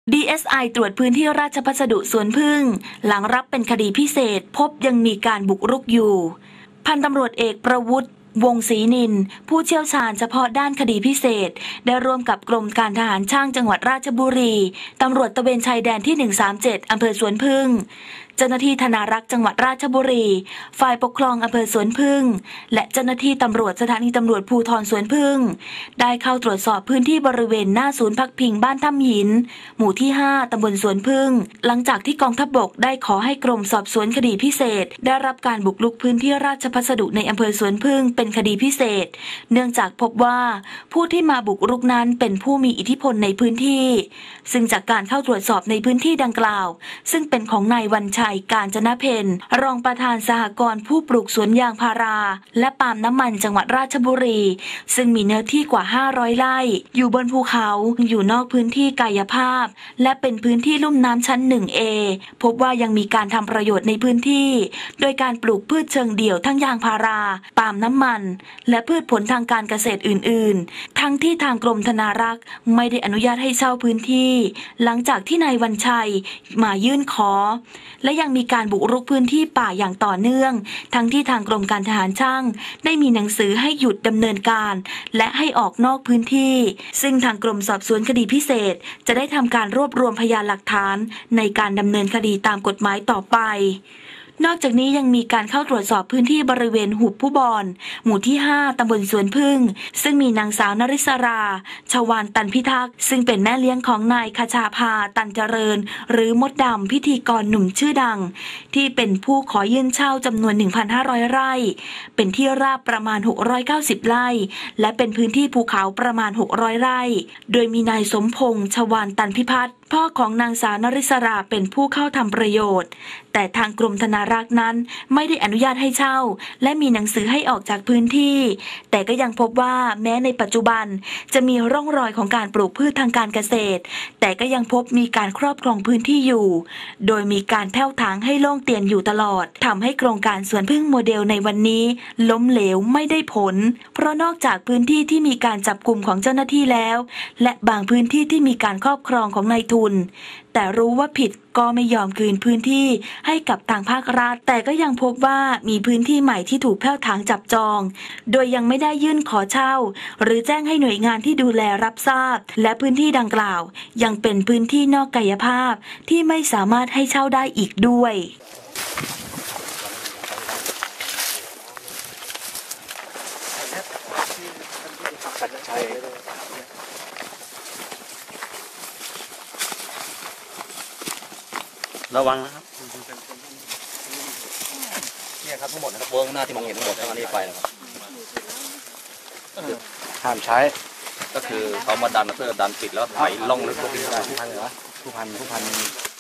DSI ตรวจพื้นที่ราชพัสดุสวนพึ่งหลังรับเป็นคดีพิเศษพบยังมีการบุกรุกอยู่พันตำรวจเอกประวุฒิวงศรีนินผู้เชี่ยวชาญเฉพาะด้านคดีพิเศษได้ร่วมกับกรมการทหารช่างจังหวัดราชบุรีตำรวจตระเวนชายแดนที่137อำเภอสวนพึ่งเจ้าหน้าที่ธนารักษ์จังหวัดราชบุรีฝ่ายปกครองอำเภอสวนพึ่งและเจ้าหน้าที่ตำรวจสถานีตำรวจภูธรสวนพึ่งได้เข้าตรวจสอบพื้นที่บริเวณหน้าศูนย์พักพิงบ้านถ้ำหินหมู่ที่5ตำบลสวนพึ่งหลังจากที่กองทัพบกได้ขอให้กรมสอบสวนคดีพิเศษได้รับการบุกรุกพื้นที่ราชพัสดุในอำเภอสวนพึ่งเป็นคดีพิเศษเนื่องจากพบว่าผู้ที่มาบุกรุกนั้นเป็นผู้มีอิทธิพลในพื้นที่ซึ่งจากการเข้าตรวจสอบในพื้นที่ดังกล่าวซึ่งเป็นของนายวันชัยกาญจนเพ็ญรองประธานสหกรณ์ผู้ปลูกสวนยางพาราและปาล์มน้ำมันจังหวัดราชบุรีซึ่งมีเนื้อที่กว่า500ไร่อยู่บนภูเขาอยู่นอกพื้นที่กายภาพและเป็นพื้นที่ลุ่มน้ำชั้น 1A พบว่ายังมีการทำประโยชน์ในพื้นที่โดยการปลูกพืชเชิงเดี่ยวทั้งยางพาราปาล์มน้ำมันและพืชผลทางการเกษตรอื่นๆทั้งที่ทางกรมธนารักษ์ไม่ได้อนุญาตให้เช่าพื้นที่หลังจากที่นายวันชัยมายื่นขอและยังมีการบุกรุกพื้นที่ป่าอย่างต่อเนื่องทั้งที่ทางกรมการทหารช่างได้มีหนังสือให้หยุดดำเนินการและให้ออกนอกพื้นที่ซึ่งทางกรมสอบสวนคดีพิเศษจะได้ทำการรวบรวมพยานหลักฐานในการดำเนินคดีตามกฎหมายต่อไปนอกจากนี้ยังมีการเข้าตรวจสอบพื้นที่บริเวณหุบผู้บอนหมู่ที่5ตำบลสวนพึ่งซึ่งมีนางสาวนริศราชวานตันพิทักษ์ซึ่งเป็นแม่เลี้ยงของนายคชาภาตันเจริญหรือมดดำพิธีกรหนุ่มชื่อดังที่เป็นผู้ขอยื่นเช่าจำนวน 1,500 ไร่เป็นที่ราบประมาณ690ไร่และเป็นพื้นที่ภูเขาประมาณ600ไร่โดยมีนายสมพงษ์ชวานตันพิพัฒน์พ่อของนางสาวนริศราเป็นผู้เข้าทำประโยชน์แต่ทางกรมธนารักษ์นั้นไม่ได้อนุญาตให้เช่าและมีหนังสือให้ออกจากพื้นที่แต่ก็ยังพบว่าแม้ในปัจจุบันจะมีร่องรอยของการปลูกพืชทางการเกษตรแต่ก็ยังพบมีการครอบครองพื้นที่อยู่โดยมีการแผ่วถางให้โล่งเตียนอยู่ตลอดทำให้โครงการสวนพึ่งโมเดลในวันนี้ล้มเหลวไม่ได้ผลเพราะนอกจากพื้นที่ที่มีการจับกุมของเจ้าหน้าที่แล้วและบางพื้นที่ที่มีการครอบครองของนายทุนแต่รู้ว่าผิดก็ไม่ยอมคืนพื้นที่ให้กับทางภาครัฐแต่ก็ยังพบว่ามีพื้นที่ใหม่ที่ถูกแผ่วถางจับจองโดยยังไม่ได้ยื่นขอเช่าหรือแจ้งให้หน่วยงานที่ดูแลรับทราบและพื้นที่ดังกล่าวยังเป็นพื้นที่นอกกายภาพที่ไม่สามารถให้เช่าได้อีกด้วยระวังนะครับเนี่ยครับทั้งหมดนะครับเวิร์กหน้าที่มองเห็นทั้งหมดแล้วอันนี้ไปนะครับห้ามใช้ก็คือเขามาดันเพื่อดันปิดแล้วไถล่องลึกลงไปได้ผู้พัน